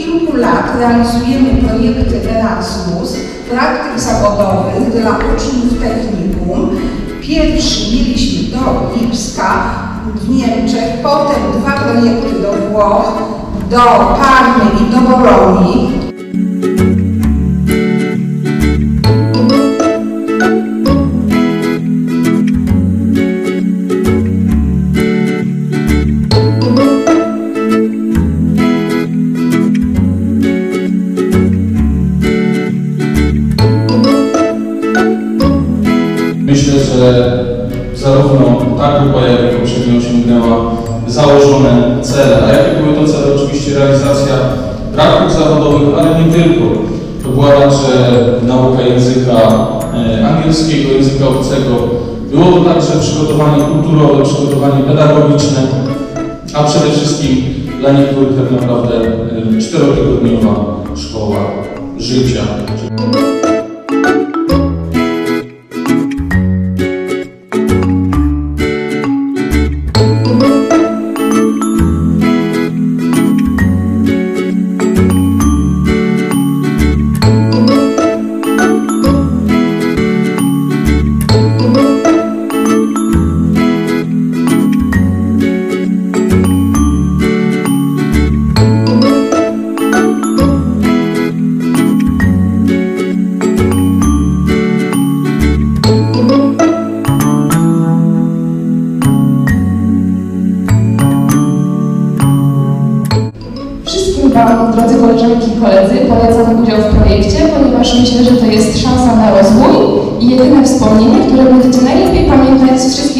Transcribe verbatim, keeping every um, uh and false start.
kilku lat realizujemy projekty Erasmus, praktyk zawodowych dla uczniów technikum. Pierwszy mieliśmy do Lipska w Niemczech, potem dwa projekty do Włoch, do Parmy i do Bolonii. Myślę, że zarówno ta grupa, jak i poprzednio osiągnęła założone cele. A jakie były to cele? Oczywiście realizacja praktyk zawodowych, ale nie tylko. To była także nauka języka angielskiego, języka obcego. Było to także przygotowanie kulturowe, przygotowanie pedagogiczne, a przede wszystkim dla niektórych tak naprawdę czterotygodniowa szkoła życia. Wam, drodzy koleżanki i koledzy, polecam udział w projekcie, ponieważ myślę, że to jest szansa na rozwój i jedyne wspomnienie, które będziecie najlepiej pamiętać z wszystkich